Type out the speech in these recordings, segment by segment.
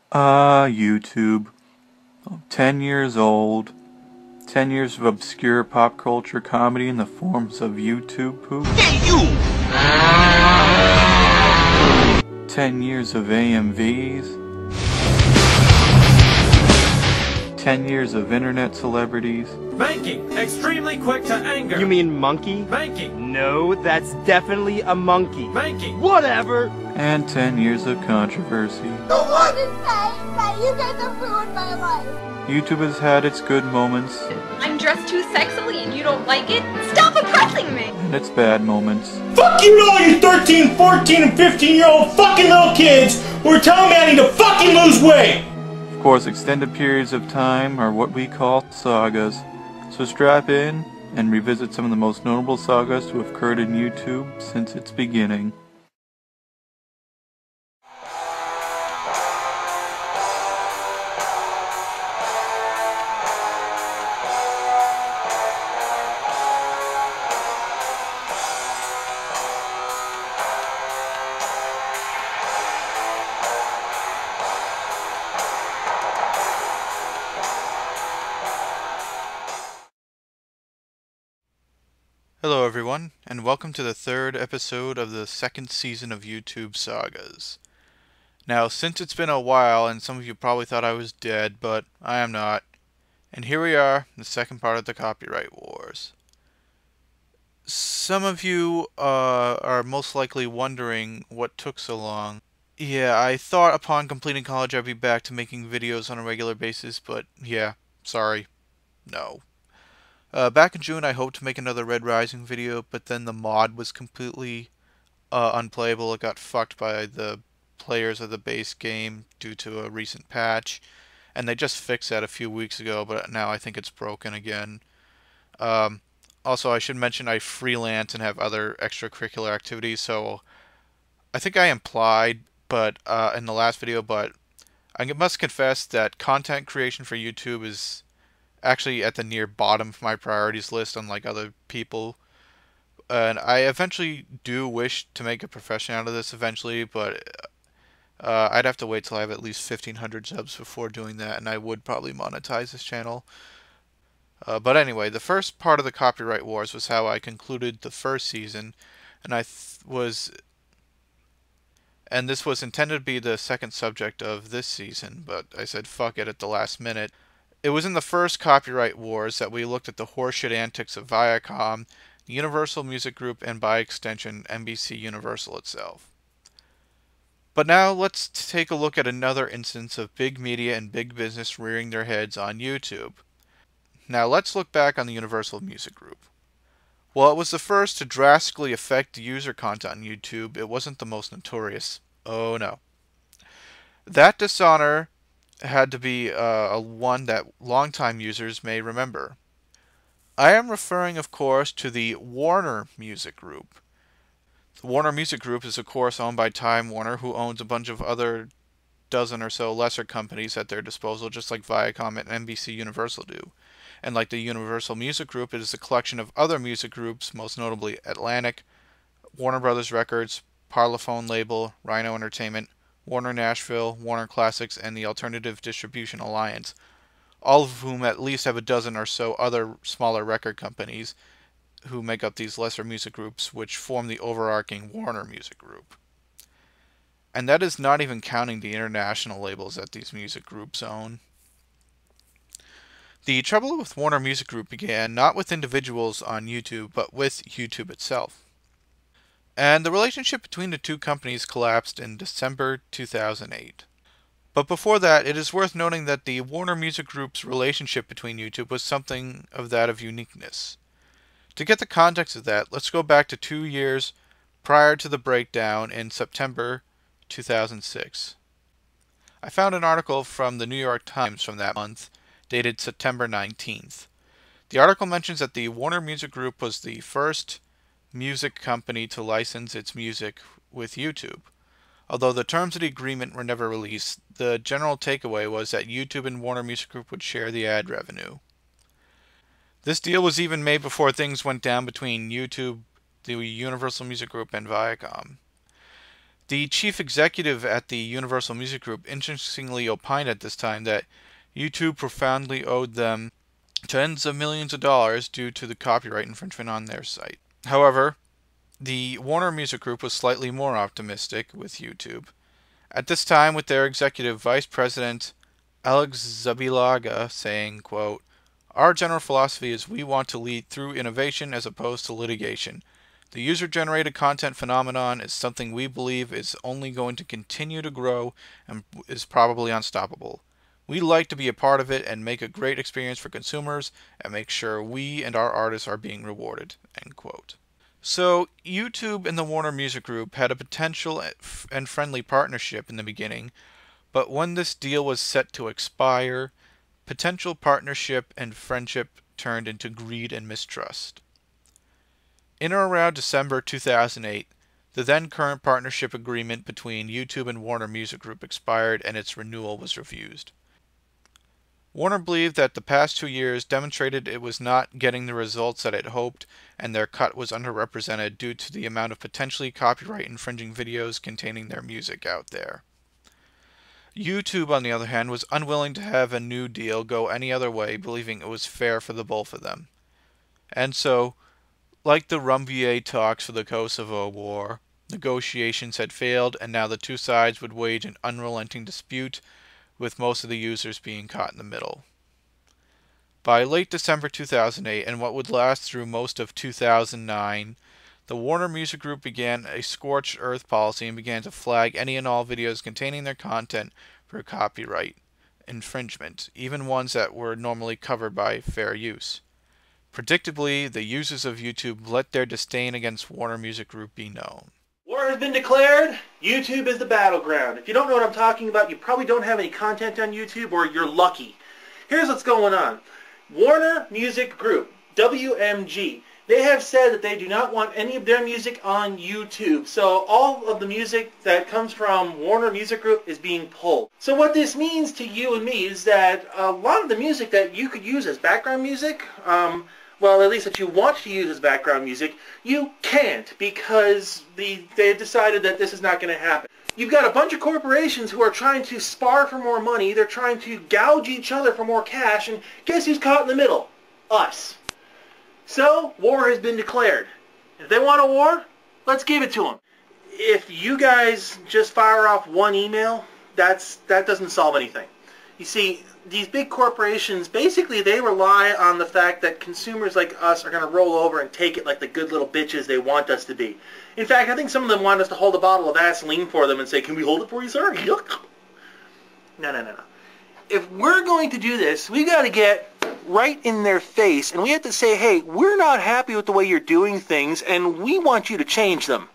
YouTube. 10 years old. 10 years of obscure pop culture comedy in the forms of YouTube poop. Hey, you! 10 years of AMVs. 10 years of internet celebrities. Banking, extremely quick to anger. You mean monkey? Banking, No, that's definitely a monkey. banking. Whatever! And 10 years of controversy. I want to say that you guys have ruined my life. YouTube has had its good moments I'm dressed too sexily and you don't like it? Stop oppressing me! and its bad moments. Fuck you to all you 13, 14, and 15-year-old fucking little kids who are telling me I need to fucking lose weight! Of course, extended periods of time are what we call sagas. So strap in and revisit some of the most notable sagas to have occurred in YouTube since its beginning. Hello everyone, and welcome to the third episode of the second season of YouTube Sagas. Now, since it's been a while, and some of you probably thought I was dead, but I am not, and here we are, the second part of the copyright wars. Some of you are most likely wondering what took so long. Yeah, I thought upon completing college I'd be back to making videos on a regular basis, but yeah, sorry, no. Back in June, I hoped to make another Red Rising video, but then the mod was completely unplayable. It got fucked by the players of the base game due to a recent patch, and they just fixed that a few weeks ago, but now I think it's broken again. Also, I should mention I freelance and have other extracurricular activities, so I think I implied but in the last video, but I must confess that content creation for YouTube is actually at the near bottom of my priorities list, unlike other people. And I eventually do wish to make a profession out of this eventually, but I'd have to wait till I have at least 1,500 subs before doing that, and I would probably monetize this channel. But anyway, the first part of the copyright wars was how I concluded the first season, and and this was intended to be the second subject of this season, but I said fuck it at the last minute. It was in the first copyright wars that we looked at the horseshit antics of Viacom, the Universal Music Group, and by extension, NBC Universal itself. But now let's take a look at another instance of big media and big business rearing their heads on YouTube. Now let's look back on the Universal Music Group. While it was the first to drastically affect the user count on YouTube, it wasn't the most notorious. Oh no. That dishonor had to be one that longtime users may remember. I am referring, of course, to the Warner Music Group. The Warner Music Group is, of course, owned by Time Warner, who owns a bunch of other dozen or so lesser companies at their disposal, just like Viacom and NBC Universal do. And like the Universal Music Group, it is a collection of other music groups, most notably Atlantic, Warner Brothers Records, Parlophone Label, Rhino Entertainment, Warner Nashville, Warner Classics, and the Alternative Distribution Alliance, all of whom at least have a dozen or so other smaller record companies who make up these lesser music groups, which form the overarching Warner Music Group. And that is not even counting the international labels that these music groups own. The trouble with Warner Music Group began not with individuals on YouTube, but with YouTube itself. And the relationship between the two companies collapsed in December 2008. But before that, it is worth noting that the Warner Music Group's relationship between YouTube was something of that of uniqueness. To get the context of that, let's go back to 2 years prior to the breakdown in September 2006. I found an article from the New York Times from that month, dated September 19th. The article mentions that the Warner Music Group was the first music company to license its music with YouTube. Although the terms of the agreement were never released, the general takeaway was that YouTube and Warner Music Group would share the ad revenue. This deal was even made before things went down between YouTube, the Universal Music Group, and Viacom. The chief executive at the Universal Music Group interestingly opined at this time that YouTube profoundly owed them tens of millions of dollars due to the copyright infringement on their site. However, the Warner Music Group was slightly more optimistic with YouTube. At this time, with their executive vice president Alex Zabilaga saying, quote, "Our general philosophy is we want to lead through innovation as opposed to litigation. The user-generated content phenomenon is something we believe is only going to continue to grow and is probably unstoppable. We like to be a part of it and make a great experience for consumers and make sure we and our artists are being rewarded." End quote. So, YouTube and the Warner Music Group had a potential and friendly partnership in the beginning, but when this deal was set to expire, potential partnership and friendship turned into greed and mistrust. In or around December 2008, the then current partnership agreement between YouTube and Warner Music Group expired and its renewal was refused. Warner believed that the past 2 years demonstrated it was not getting the results that it hoped, and their cut was underrepresented due to the amount of potentially copyright-infringing videos containing their music out there. YouTube, on the other hand, was unwilling to have a new deal go any other way, believing it was fair for the both of them. And so, like the Rumbier talks for the Kosovo War, negotiations had failed, and now the two sides would wage an unrelenting dispute, with most of the users being caught in the middle. By late December 2008, and what would last through most of 2009, the Warner Music Group began a scorched earth policy and began to flag any and all videos containing their content for copyright infringement, even ones that were normally covered by fair use. Predictably, the users of YouTube let their disdain against Warner Music Group be known. War has been declared. YouTube is the battleground. If you don't know what I'm talking about, you probably don't have any content on YouTube, or you're lucky. Here's what's going on. Warner Music Group, WMG, they have said that they do not want any of their music on YouTube. So all of the music that comes from Warner Music Group is being pulled. So what this means to you and me is that a lot of the music that you could use as background music, well, at least that you want to use as background music, you can't, because they decided that this is not going to happen. You've got a bunch of corporations who are trying to spar for more money. They're trying to gouge each other for more cash, and guess who's caught in the middle? Us. So, war has been declared. If they want a war, let's give it to them. If you guys just fire off one email, that doesn't solve anything. You see, these big corporations, basically they rely on the fact that consumers like us are going to roll over and take it like the good little bitches they want us to be. In fact, I think some of them want us to hold a bottle of Vaseline for them and say, "Can we hold it for you, sir?" Yuck. No. If we're going to do this, we've got to get right in their face, and we have to say, hey, we're not happy with the way you're doing things, and we want you to change them.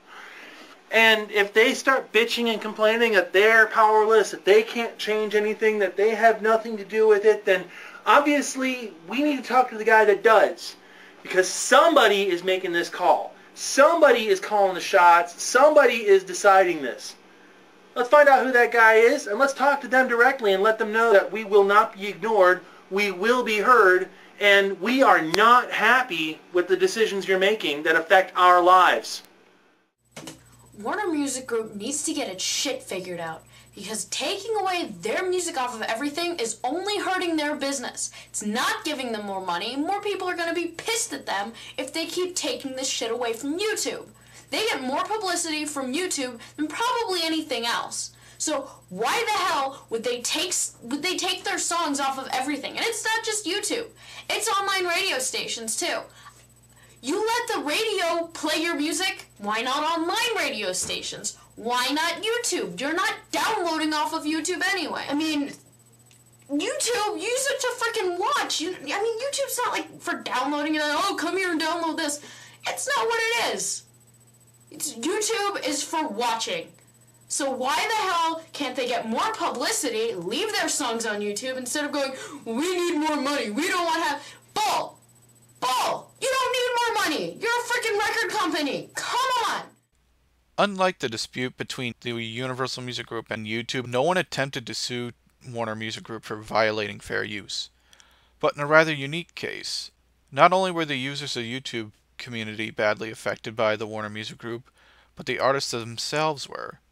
And if they start bitching and complaining that they're powerless, that they can't change anything, that they have nothing to do with it, then obviously we need to talk to the guy that does. Because somebody is making this call. Somebody is calling the shots. Somebody is deciding this. Let's find out who that guy is, and let's talk to them directly and let them know that we will not be ignored, we will be heard, and we are not happy with the decisions you're making that affect our lives. Warner Music Group needs to get its shit figured out, because taking away their music off of everything is only hurting their business. It's not giving them more money. More people are going to be pissed at them if they keep taking this shit away from YouTube. They get more publicity from YouTube than probably anything else. So why the hell would they take their songs off of everything? And it's not just YouTube. It's online radio stations too. You let the radio play your music, why not online radio stations? Why not YouTube? You're not downloading off of YouTube anyway. I mean, YouTube, use it to freaking watch. YouTube's not like for downloading it, oh, come here and download this. It's not what it is. YouTube is for watching. So why the hell can't they get more publicity, leave their songs on YouTube, instead of going, we need more money, we don't want to have... Bull! You don't need more money! You're a freaking record company! Come on! Unlike the dispute between the Universal Music Group and YouTube, no one attempted to sue Warner Music Group for violating fair use. But in a rather unique case, not only were the users of YouTube community badly affected by the Warner Music Group, but the artists themselves were.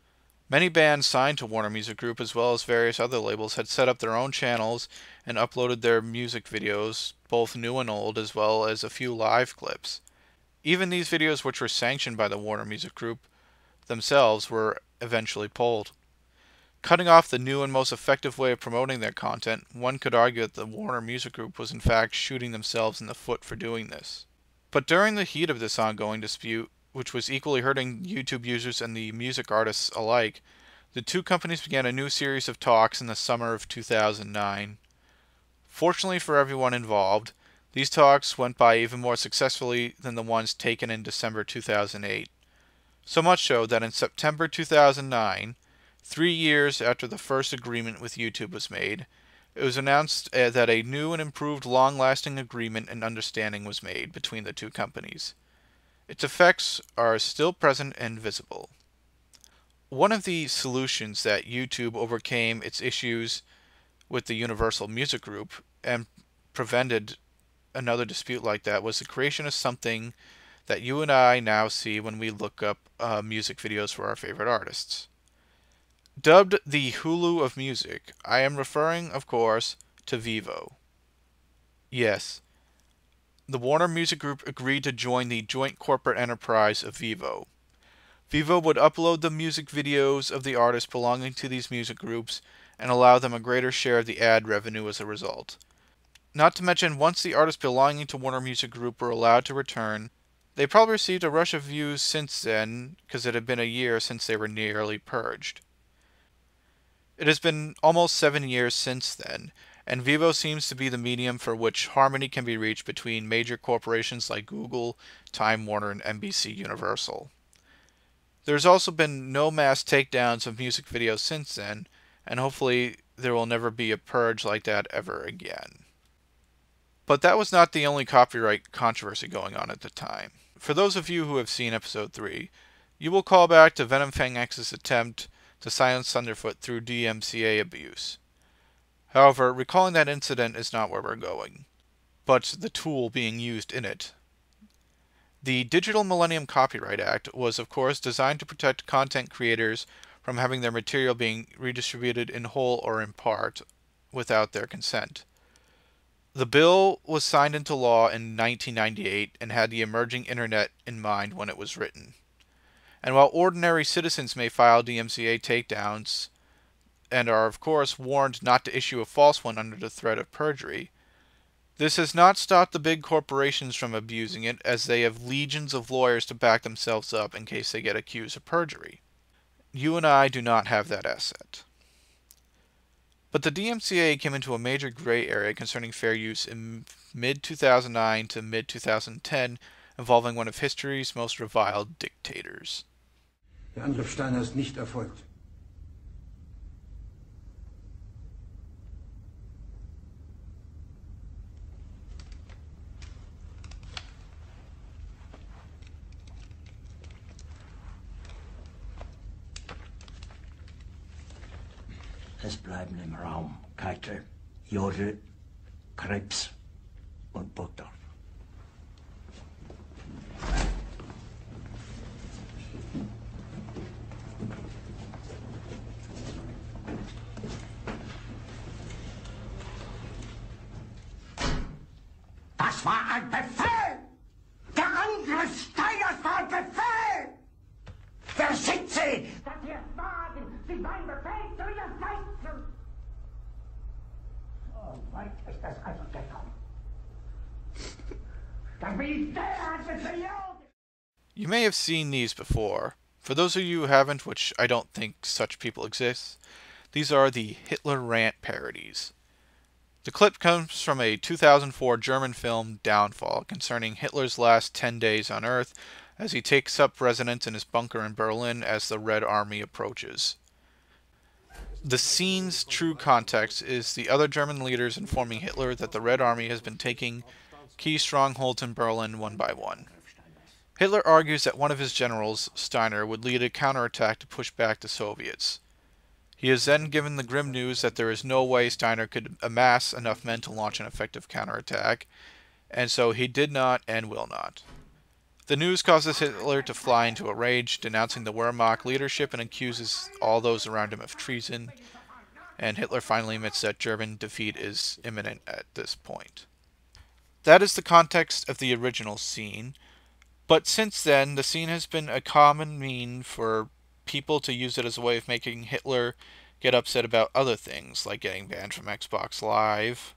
Many bands signed to Warner Music Group as well as various other labels had set up their own channels and uploaded their music videos, both new and old, as well as a few live clips. Even these videos, which were sanctioned by the Warner Music Group themselves, were eventually pulled. Cutting off the new and most effective way of promoting their content, one could argue that the Warner Music Group was in fact shooting themselves in the foot for doing this. But during the heat of this ongoing dispute, which was equally hurting YouTube users and the music artists alike, the two companies began a new series of talks in the summer of 2009. Fortunately for everyone involved, these talks went by even more successfully than the ones taken in December 2008. So much so that in September 2009, 3 years after the first agreement with YouTube was made, it was announced that a new and improved long-lasting agreement and understanding was made between the two companies. Its effects are still present and visible. One of the solutions that YouTube overcame its issues with the Universal Music Group and prevented another dispute like that was the creation of something that you and I now see when we look up music videos for our favorite artists. Dubbed the Hulu of music, I am referring, of course, to Vevo. Yes, the Warner Music Group agreed to join the joint corporate enterprise of Vevo. Vevo would upload the music videos of the artists belonging to these music groups and allow them a greater share of the ad revenue as a result. Not to mention, once the artists belonging to Warner Music Group were allowed to return, they probably received a rush of views since then, because it had been a year since they were nearly purged. It has been almost 7 years since then, and Vevo seems to be the medium for which harmony can be reached between major corporations like Google, Time Warner, and NBC Universal. There's also been no mass takedowns of music videos since then, and hopefully there will never be a purge like that ever again. But that was not the only copyright controversy going on at the time. For those of you who have seen episode 3, you will call back to Venom Fang X's attempt to silence Thunderfoot through DMCA abuse. However, recalling that incident is not where we're going, but the tool being used in it. The Digital Millennium Copyright Act was, of course, designed to protect content creators from having their material being redistributed in whole or in part without their consent. The bill was signed into law in 1998 and had the emerging internet in mind when it was written. And while ordinary citizens may file DMCA takedowns and are of course warned not to issue a false one under the threat of perjury, this has not stopped the big corporations from abusing it, as they have legions of lawyers to back themselves up in case they get accused of perjury. You and I do not have that asset. But the DMCA came into a major gray area concerning fair use in mid-2009 to mid-2010, involving one of history's most reviled dictators. Der Angriff Steiner ist nicht erfolgt. Es bleiben im Raum Keitel, Jodel, Krebs und Butter. Das war ein Befehl! Der Angriff Steiners war ein Befehl! Wer schickt Sie? Dass Sie es wagen, sich mein Befehl zu widersetzen! So weit ist es also gekommen. Das Militär hat es belogen! You may have seen these before. For those of you who haven't, which I don't think such people exist, these are the Hitler rant parodies. The clip comes from a 2004 German film, Downfall, concerning Hitler's last 10 days on Earth as he takes up residence in his bunker in Berlin as the Red Army approaches. The scene's true context is the other German leaders informing Hitler that the Red Army has been taking key strongholds in Berlin one by one. Hitler argues that one of his generals, Steiner, would lead a counterattack to push back the Soviets. He is then given the grim news that there is no way Steiner could amass enough men to launch an effective counterattack, and so he did not and will not. The news causes Hitler to fly into a rage, denouncing the Wehrmacht leadership and accuses all those around him of treason. And Hitler finally admits that German defeat is imminent at this point. That is the context of the original scene, but since then, the scene has been a common mean for people to use it as a way of making Hitler get upset about other things, like getting banned from Xbox Live.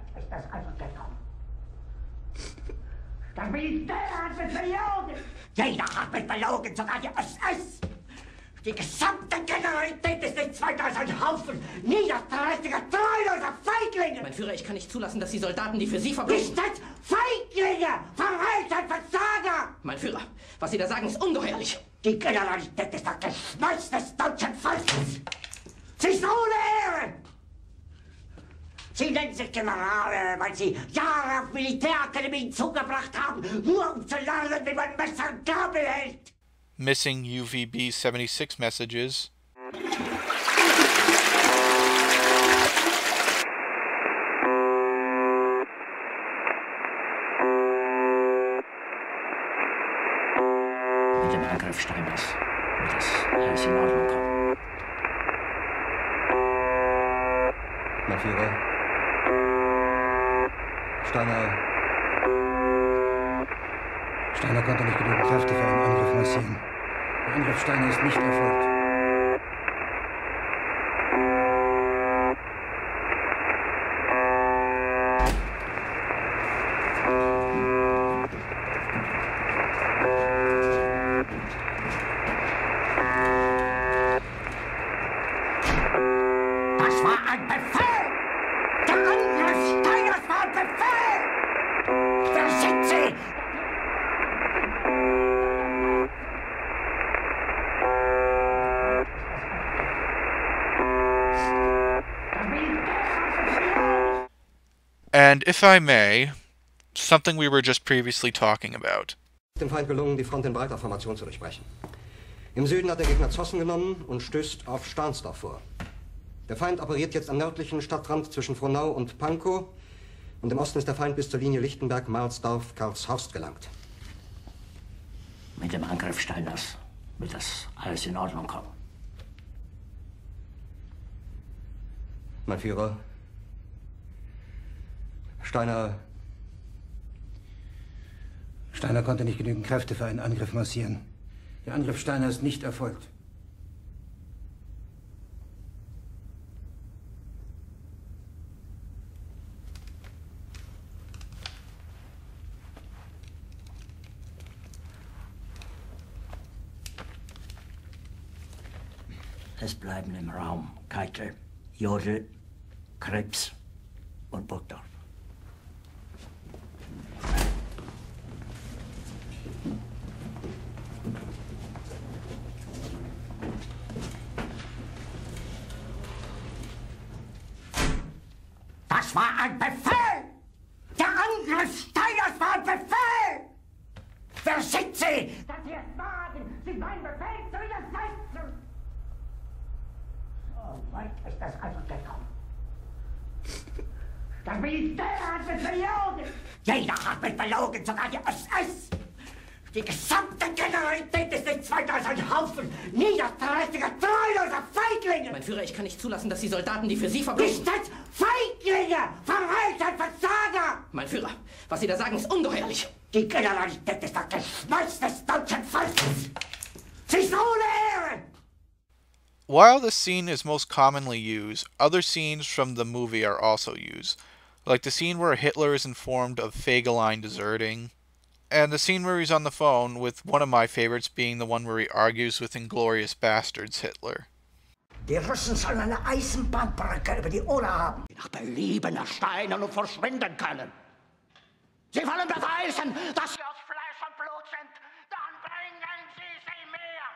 Das Militär hat mich belogen! Jeder hat mich belogen, sogar die SS! Die gesamte Generalität ist nichts weiter als ein Haufen niederträchtiger, treuloser Feiglinge! Mein Führer, ich kann nicht zulassen, dass die Soldaten, die für Sie verbringen... Nicht als Feiglinge! Verreiter, Versager! Mein Führer, was Sie da sagen, ist ungeheuerlich! Die Generalität ist das Geschmeiß des deutschen Volkes! Sie ist ohne Ehre! Sie nennen sich Generale, weil Sie Jahre auf Militärakademien zugebracht haben, nur um zu lernen, wie man Messer und Gabel hält. Missing UVB 76 messages. Mit dem Angriff Steiners wird das alles in Ordnung kommen. Mein Führer. Steiner konnte nicht genügend Kräfte für einen Angriff massieren. Der Angriff Steiner ist nicht erfolgt. Das war ein Befehl! Der Angriff Steiners war ein Befehl! Wer sind Sie? And if I may, something we were just previously talking about. Dem Feind gelungen, die Front in breiter Formation zu durchbrechen. Im Süden hat der Gegner Zossen genommen und stößt auf Stahnsdorf vor. Der Feind operiert jetzt am nördlichen Stadtrand zwischen Frohnau und Pankow und im Osten ist der Feind bis zur Linie Lichtenberg-Marsdorf-Karlshorst gelangt. Mit dem Angriff Steiners wird das alles in Ordnung kommen. Mein Führer, Steiner konnte nicht genügend Kräfte für einen Angriff massieren. Der Angriff Steiner ist nicht erfolgt. Es bleiben im Raum Keitel, Jodl, Krebs und Burgdorf. Das war ein Befehl! Der Angriff Steiners war ein Befehl! Wer sind Sie, dass Sie es wagen, sich meinen Befehl zu widersetzen? So weit ist das also gekommen. Das Militär hat mich belogen! Jeder hat mich belogen, sogar die SS! Die gesamte Generalität ist nichts weiter als ein Haufen niederträchtiger, treuloser Feiglinge! Mein Führer, ich kann nicht zulassen, dass die Soldaten, die für Sie verbringen... Nicht als Feiglinge! Verreiter, Versager! Mein Führer, was Sie da sagen, ist ungeheuerlich! Die Generalität ist das Geschmeiß des deutschen Volkes! Sie ist ohne Ehre! While this scene is most commonly used, other scenes from the movie are also used, like the scene where Hitler is informed of Fegelein deserting, and the scene where he's on the phone, with one of my favorites being the one where he argues with Inglorious Bastards Hitler. Die Russen sollen eine Eisenbahnbrücke über die Oder haben, die nach Belieben ersteinen und verschwinden können. Sie wollen beweisen, dass sie aus Fleisch und Blut sind. Dann bringen Sie mir!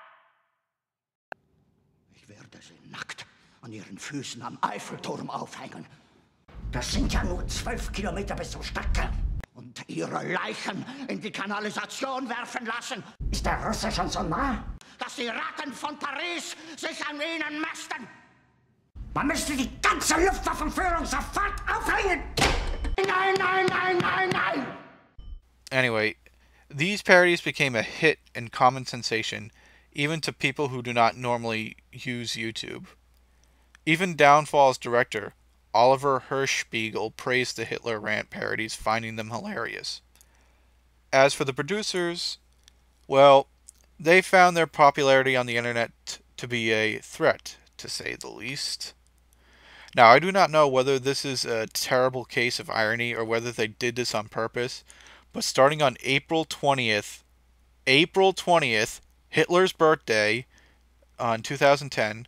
Ich werde sie nackt an ihren Füßen am Eiffelturm aufhängen. Das sind ja nur 12 Kilometer bis zum Stadtkern. Und ihre Leichen in die Kanalisation werfen lassen. Ist der Russe schon so nah? Dass die Ratten von Paris sich an ihnen mästen. Man müsste die ganze Luftwaffenführung sofort aufhängen. Nein, nein, nein, nein, nein! Anyway, These parodies became a hit and common sensation, even to people who do not normally use YouTube. Even Downfall's director, Oliver Hirschspiegel, praised the Hitler rant parodies, finding them hilarious. As for the producers, well, they found their popularity on the internet to be a threat, to say the least. Now, I do not know whether this is a terrible case of irony or whether they did this on purpose, but starting on April 20th, Hitler's birthday, on 2010,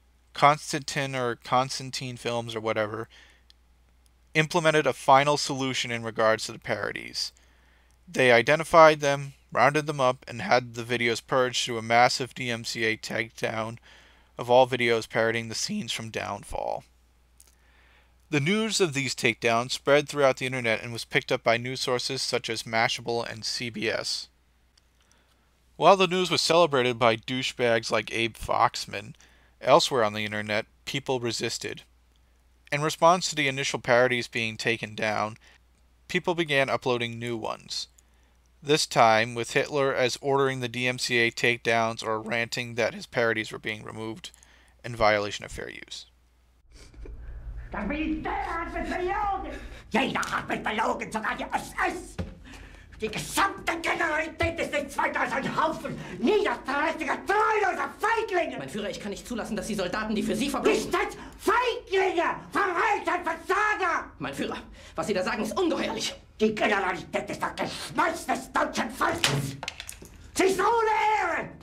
Constantin Films or whatever, implemented a final solution in regards to the parodies. They identified them, rounded them up, and had the videos purged through a massive DMCA takedown of all videos parodying the scenes from Downfall. The news of these takedowns spread throughout the internet and was picked up by news sources such as Mashable and CBS. While the news was celebrated by douchebags like Abe Foxman, elsewhere on the internet, people resisted. In response to the initial parodies being taken down, people began uploading new ones. This time, with Hitler as ordering the DMCA takedowns or ranting that his parodies were being removed in violation of fair use. Das Militär hat mich belogen! Jeder hat mich belogen, sogar die SS! Die gesamte Generalität ist nichts weiter als ein Haufen niederträchtiger, treuloser Feiglinge! Mein Führer, ich kann nicht zulassen, dass die Soldaten, die für Sie verbringen... Nicht als Feiglinge! Verräter und Versager! Mein Führer, was Sie da sagen, ist ungeheuerlich! Die Generalität ist das Geschmeiß des deutschen Volkes! Sie ist ohne Ehre!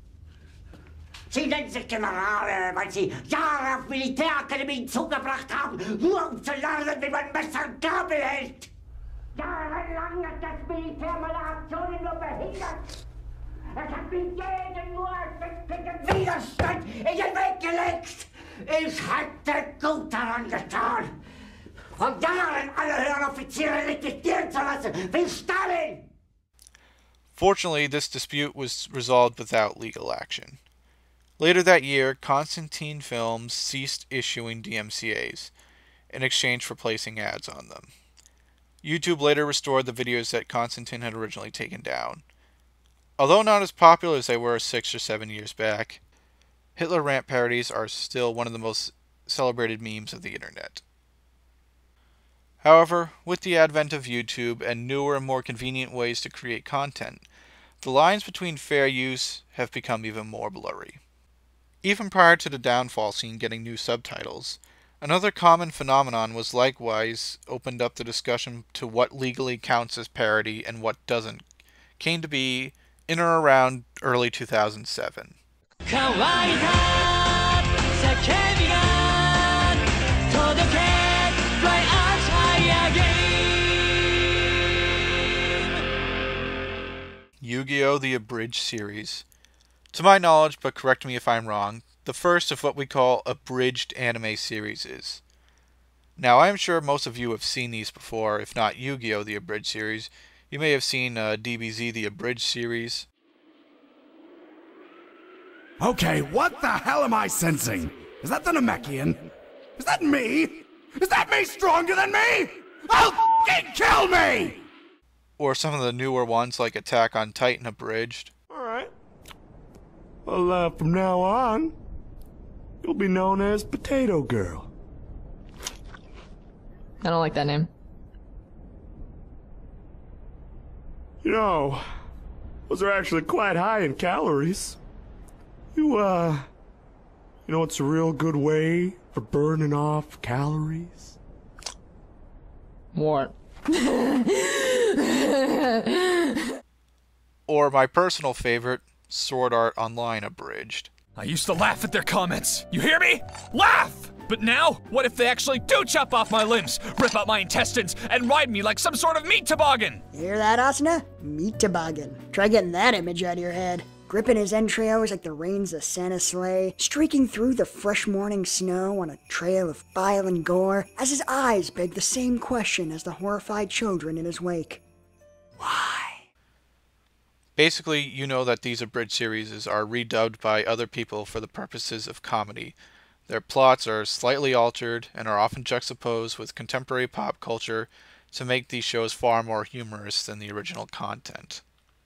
Sie nennen sich Generale, weil Sie Jahre auf Militärakademien zugebracht haben, nur um zu lernen, wie man Messer und Gabel hält. Jahrelang hat das Militär meine Aktionen nur behindert. Es hat mir jeden nur ersichtlichen Widerstand in den Weg gelegt. Ich hätte gut daran getan, von Jahren alle höheren Offiziere liquidieren zu lassen, wie Stalin. Fortunately, this dispute was resolved without legal action. Later that year, Constantin Films ceased issuing DMCAs in exchange for placing ads on them. YouTube later restored the videos that Constantin had originally taken down. Although not as popular as they were 6 or 7 years back, Hitler rant parodies are still one of the most celebrated memes of the internet. However, with the advent of YouTube and newer and more convenient ways to create content, the lines between fair use have become even more blurry. Even prior to the Downfall scene getting new subtitles, another common phenomenon was likewise opened up the discussion to what legally counts as parody and what doesn't, came to be in or around early 2007. Yu-Gi-Oh! The Abridged series. To my knowledge, but correct me if I'm wrong, the first of what we call abridged anime series. Now, I am sure most of you have seen these before, if not Yu-Gi-Oh! The Abridged series. You may have seen DBZ The Abridged series. Okay, what the hell am I sensing? Is that the Namekian? Is that me? Is that me stronger than me? I'll f***ing kill me! Or some of the newer ones like Attack on Titan Abridged. Alright. Well, from now on, you'll be known as Potato Girl. I don't like that name. You know, those are actually quite high in calories. You know what's a real good way for burning off calories? What? Or my personal favorite, Sword Art Online Abridged. I used to laugh at their comments. You hear me? Laugh! But now, what if they actually do chop off my limbs, rip out my intestines, and ride me like some sort of meat toboggan? You hear that, Asuna? Meat toboggan. Try getting that image out of your head. Gripping his entrails like the reins of Santa's sleigh, streaking through the fresh morning snow on a trail of bile and gore, as his eyes beg the same question as the horrified children in his wake. Why? Basically, you know that these abridged series are redubbed by other people for the purposes of comedy. Their plots are slightly altered and are often juxtaposed with contemporary pop culture to make these shows far more humorous than the original content.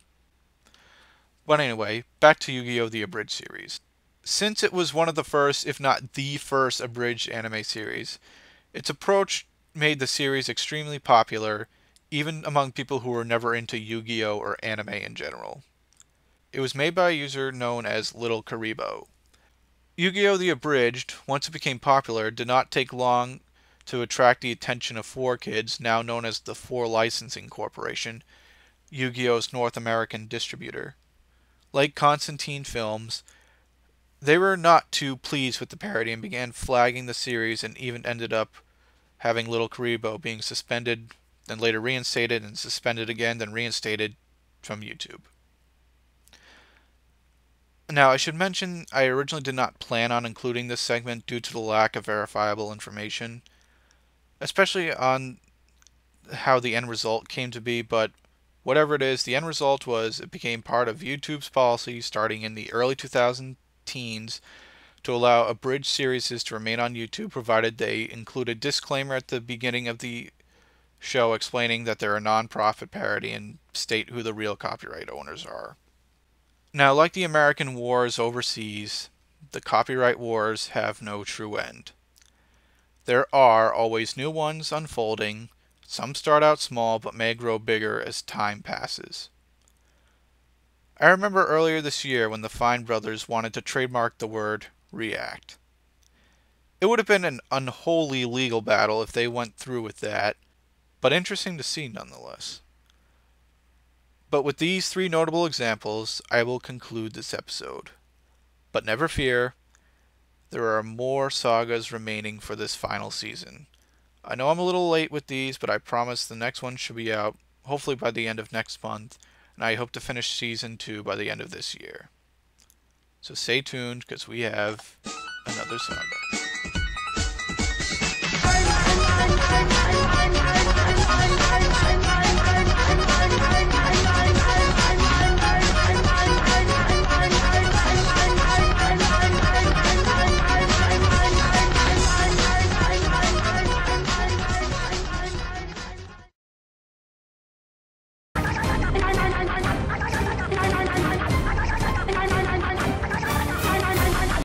But anyway, back to Yu-Gi-Oh! The Abridged series. Since it was one of the first, if not the first, abridged anime series, its approach made the series extremely popular, even among people who were never into Yu-Gi-Oh! Or anime in general. It was made by a user known as LittleKuriboh. Yu-Gi-Oh! The Abridged, once it became popular, did not take long to attract the attention of 4Kids, now known as the 4 Licensing Corporation, Yu-Gi-Oh!'s North American distributor. Like Constantin Films, they were not too pleased with the parody and began flagging the series, and even ended up having LittleKuriboh being suspended, then later reinstated, and suspended again, then reinstated from YouTube. Now, I should mention, I originally did not plan on including this segment due to the lack of verifiable information, especially on how the end result came to be, but whatever it is, the end result was it became part of YouTube's policy starting in the early 2010s to allow abridged series to remain on YouTube, provided they include a disclaimer at the beginning of the show explaining that they're a non-profit parody and state who the real copyright owners are. Now, like the American wars overseas, the copyright wars have no true end. There are always new ones unfolding. Some start out small but may grow bigger as time passes. I remember earlier this year when the Fine brothers wanted to trademark the word react. It would have been an unholy legal battle if they went through with that, but interesting to see nonetheless. But with these 3 notable examples, I will conclude this episode. But never fear, there are more sagas remaining for this final season. I know I'm a little late with these, but I promise the next one should be out, hopefully by the end of next month, and I hope to finish Season 2 by the end of this year. So stay tuned, because we have another saga.